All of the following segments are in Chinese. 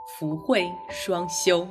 福慧双修。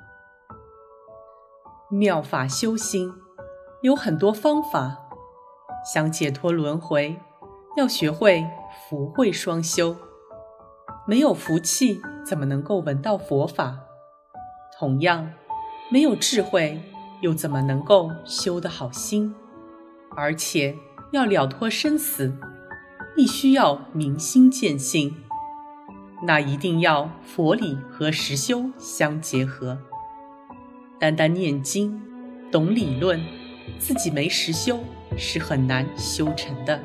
妙法修心有很多方法，想解脱轮回，要学会福慧双修。没有福气，怎么能够闻到佛法？同样，没有智慧，又怎么能够修得好心？而且要了脱生死，必须要明心见性，那一定要佛理和实修相结合。单单念经，懂理论，自己没实修，是很难修成的。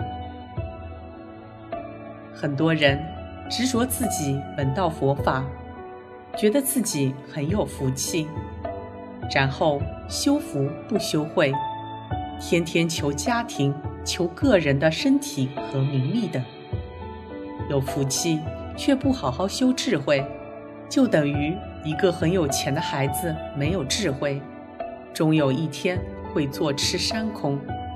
很多人执着自己闻到佛法，觉得自己很有福气，然后修福不修慧，天天求家庭，求个人的身体和名利的。有福气却不好好修智慧，就等于一个很有钱的孩子没有智慧，终有一天会坐吃山空。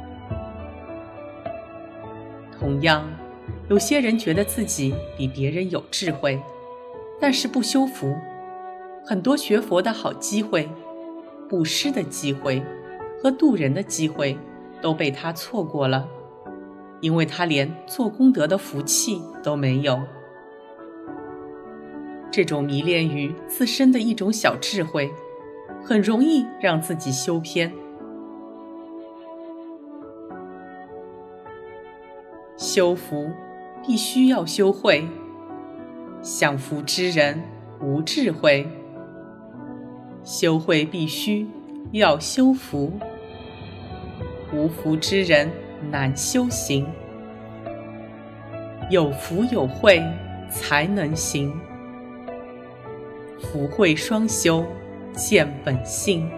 同样，有些人觉得自己比别人有智慧，但是不修福，很多学佛的好机会、布施的机会和度人的机会都被他错过了，因为他连做功德的福气都没有。这种迷恋于自身的一种小智慧，很容易让自己修偏。修福必须要修慧，享福之人无智慧，修慧必须要修福，无福之人难修行，有福有慧才能行，福慧双修见本性。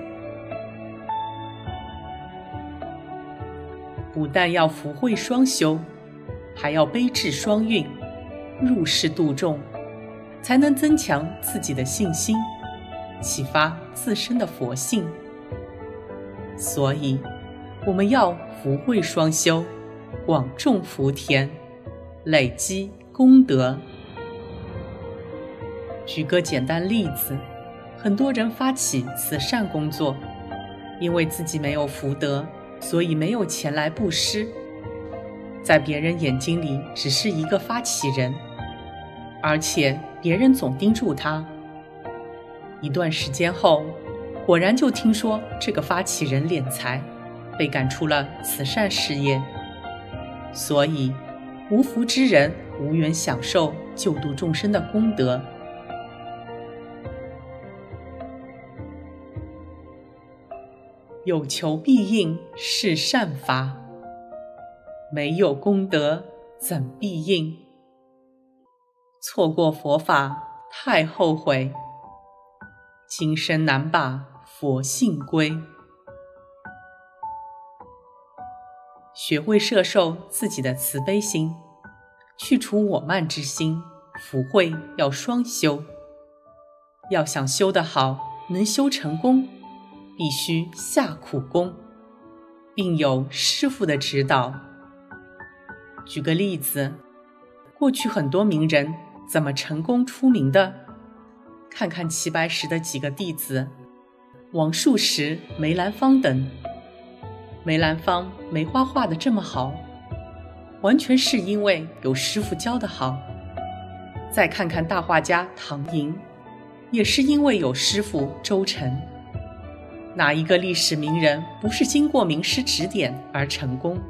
不但要福慧双修，还要悲智双运，入世度众，才能增强自己的信心，启发自身的佛性。所以我们要福慧双修，广种福田，累积功德。举个简单例子，很多人发起慈善工作，因为自己没有福德，所以没有钱来布施，在别人眼睛里只是一个发起人，而且别人总盯住他。一段时间后，果然就听说这个发起人敛财，被赶出了慈善事业。所以无福之人无缘享受救度众生的功德。有求必应是善法，没有功德怎必应？错过佛法太后悔，今生难把佛性归。学会摄受自己的慈悲心，去除我慢之心，福慧要双修。要想修得好，能修成功，必须下苦功，并有师父的指导。举个例子，过去很多名人怎么成功出名的？看看齐白石的几个弟子，王树石、梅兰芳等。梅兰芳梅花画得这么好，完全是因为有师父教得好。再看看大画家唐寅，也是因为有师父周成。哪一个历史名人不是经过名师指点而成功？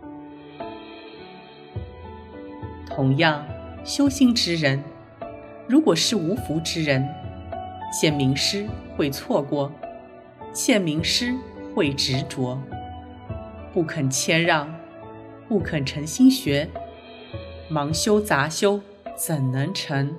同样，修心之人，如果是无福之人，见名师会错过，见名师会执着，不肯谦让，不肯诚心学，盲修杂修怎能成？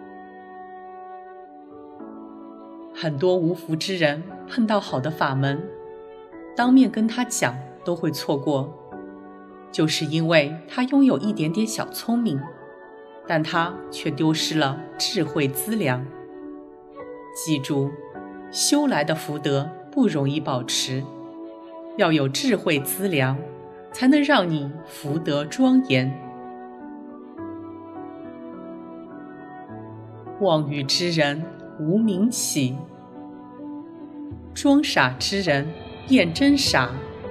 很多无福之人碰到好的法门，当面跟他讲都会错过，就是因为他拥有一点点小聪明，但他却丢失了智慧资粮。记住，修来的福德不容易保持，要有智慧资粮，才能让你福德庄严。妄语之人无明起。装傻之人验真傻，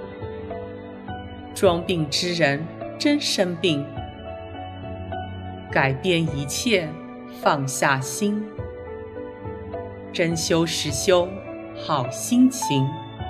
装病之人真生病。改变一切，放下心，真修实修，好心情。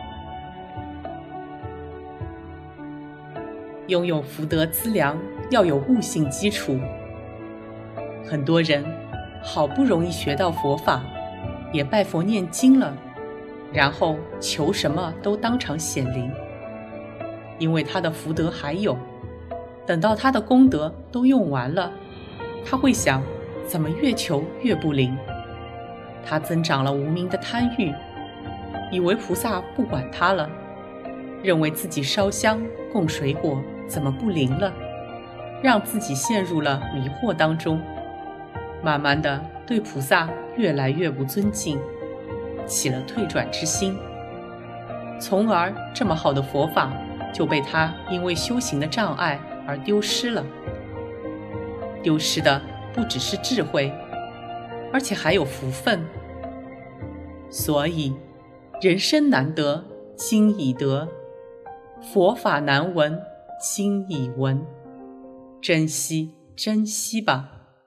拥有福德资粮，要有悟性基础。很多人好不容易学到佛法，也拜佛念经了，然后求什么都当场显灵，因为他的福德还有，等到他的功德都用完了，他会想，怎么越求越不灵？他增长了无明的贪欲，以为菩萨不管他了，认为自己烧香供水果怎么不灵了，让自己陷入了迷惑当中，慢慢的对菩萨越来越不尊敬，起了退转之心，从而这么好的佛法就被他因为修行的障碍而丢失了。丢失的不只是智慧，而且还有福分。所以人生难得今已得，佛法难闻今已闻，珍惜珍惜吧。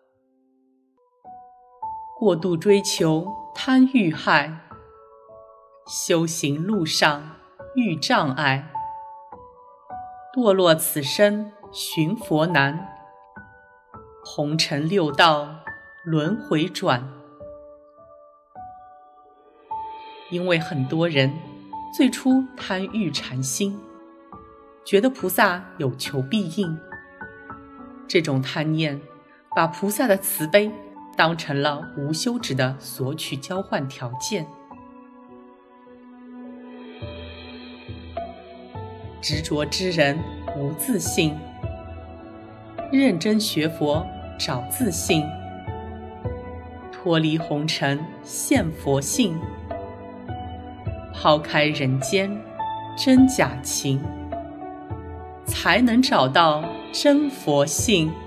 过度追求贪欲害，修行路上遇障碍，堕落此生寻佛难，红尘六道轮回转。因为很多人最初贪欲禅心，觉得菩萨有求必应，这种贪念把菩萨的慈悲当成了无休止的索取交换条件。执着之人无自信，认真学佛找自信，脱离红尘现佛性，抛开人间真假情，才能找到真佛性。